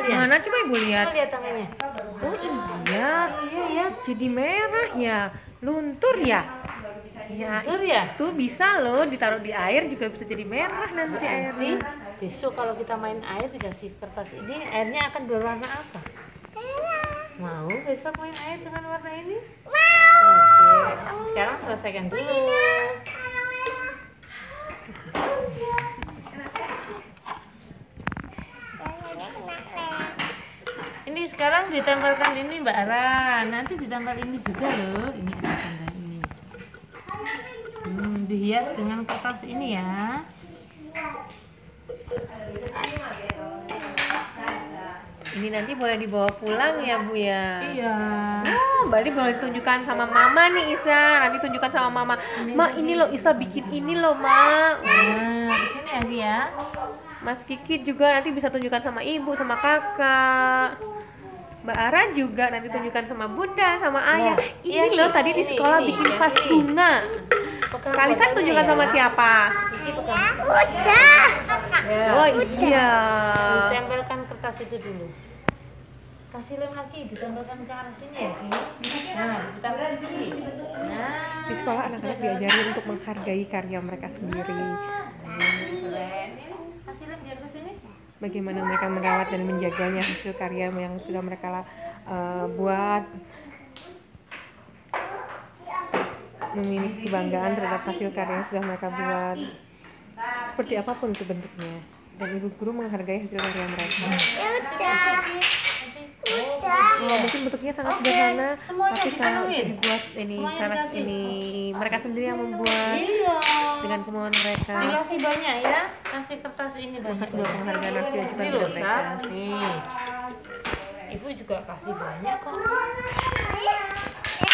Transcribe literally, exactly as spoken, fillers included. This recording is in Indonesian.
ya? Mana coba Ibu lihat? Coba lihat tangannya. Oh iya. Iya ya. Jadi merah ya. Luntur ya? Ya, Luntur ya? itu bisa loh ditaruh di air juga bisa jadi merah nanti Berarti airnya. besok kalau kita main air dikasih kertas ini, airnya akan berwarna apa? Mau besok main air dengan warna ini? Mau. Oke, sekarang selesaikan dulu. Ini sekarang ditempelkan ini Mbak Ara, nanti ditempel ini juga loh. Ini kita tambah ini. Hmm, dihias dengan kertas ini ya. Ini nanti boleh dibawa pulang ya Bu ya? Iya. Oh, berarti boleh ditunjukkan sama Mama nih Isa. Nanti tunjukkan sama Mama. Ma, ini loh Isa bikin ini loh, Ma. Nah, di sini lagi ya. Mas Kiki juga nanti bisa tunjukkan sama Ibu, sama Kakak. Mbak Ara juga nanti tunjukkan sama Bunda, sama Ayah. Nah, Ini ini, loh tadi di ini, sekolah ini, bikin yang vas ini. bunga. Pegang Kalisan botolnya tunjukkan sama ya. siapa? Kiki pegang. Udah. Ya. Oh iya. Ditempelkan kertas itu dulu. Kasih lem lagi, ditempelkan ke arah sini ya, Ki. Nah, ditempel sini. Nah, Di sekolah anak-anak diajarin untuk menghargai karya mereka sendiri. keren. Ini kasih lem biar ke sini. Bagaimana mereka merawat dan menjaganya hasil karya yang sudah mereka uh, buat. Memiliki kebanggaan terhadap hasil karya yang sudah mereka buat. Seperti apapun itu bentuknya. Dan ibu guru menghargai hasil karya mereka. Oh, mungkin bentuknya sangat Oke, sederhana, semuanya tapi kalau dipenuhin. dibuat ini Semuanya karena dikasih. ini mereka sendiri yang membuat Iya. dengan kemauan mereka. Dikasih banyak ya, kasih kertas ini banyak. Maka sebuah penghargaan harus diajukan Ini kepada loh, mereka. Sat. Nih. Ibu juga kasih banyak kok.